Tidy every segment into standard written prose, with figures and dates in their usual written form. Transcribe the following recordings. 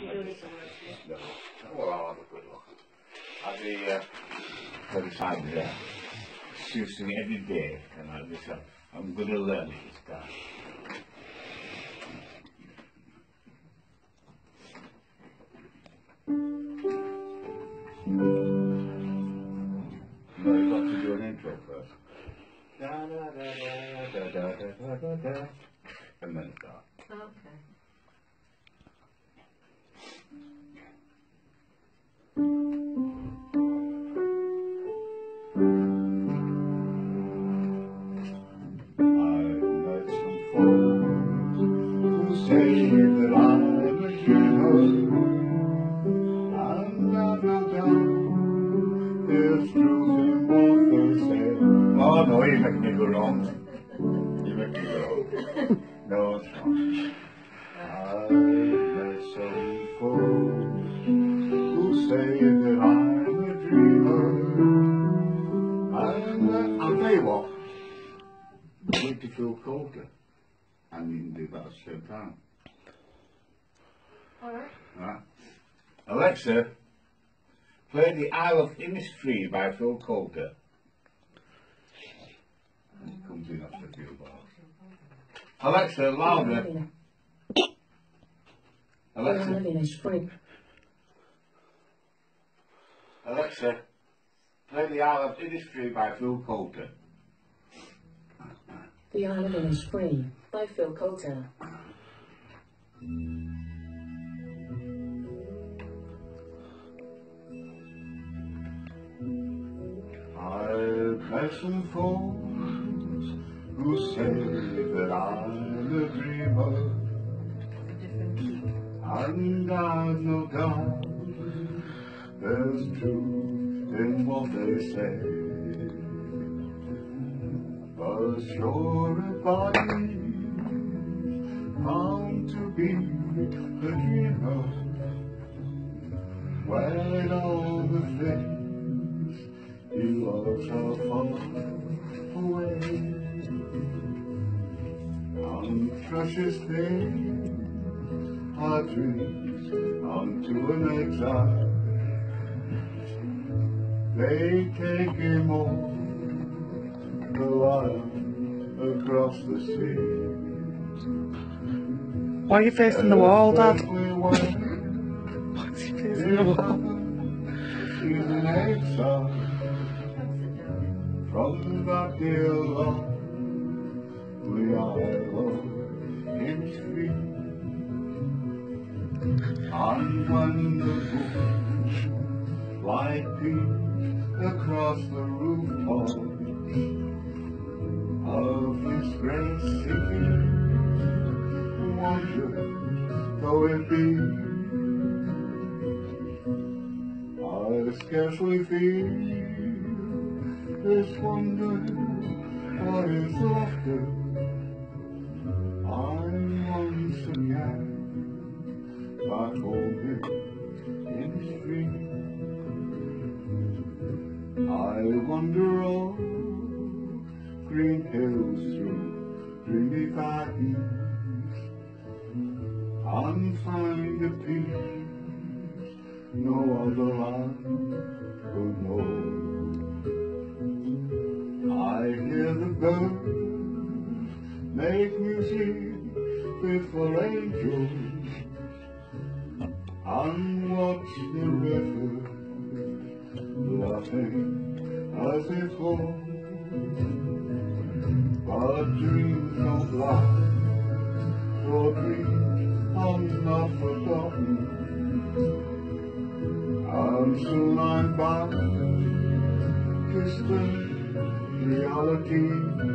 Well, I'll have a good look. I'll be beside there, using it every day, and I'm going to learn it this time. No, you've got to do an intro first. Da da da da da da da da da, and then start. Okay. Oh no, you make me go wrong. You make me go wrong. No, it's not. I've met some folks who say that I'm a dreamer. And I'll tell you what, I need to feel colder. And you can do that at the same time. Alright. Right. Alexa, play the Isle of Innisfree by Phil Coulter. And it comes in after a few bars. Alexa, louder. Alexa, Alexa, play the Isle of Innisfree by Phil Coulter. The Isle of Innisfree by Phil Coulter. I've met some folks who say that I'm a dreamer, and I've no doubt there's truth in what they say. But sure everybody's bound to be a dreamer when all the things you love so far away. And precious things are dreams unto an exile. They take him all the while across the sea. Why are you facing the wall, Dad? Why is he facing the wall? He's an exile from that dear Lord, the Isle of Innisfree. And when the books like peace across the rooftop of this great city, wondrous though it be, I scarcely feel this wonder or his laughter. I'm once again back home in the street. I wander all green hills through dreamy gardens and find a peace no other land could know. I hear the birds make music fit for angels and watch the river laughing as it flows. But dreams don't last, for dreams are not forgotten, and soon I'm back, distant reality.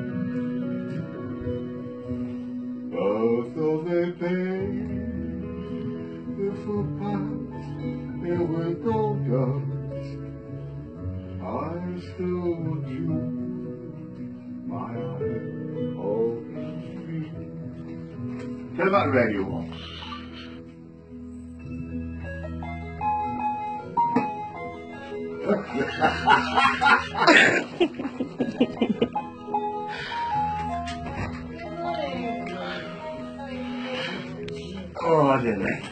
But though they pave the footpaths here with gold dust, I still would choose my Isle of Innisfree. Turn that radio on. Oh, I didn't.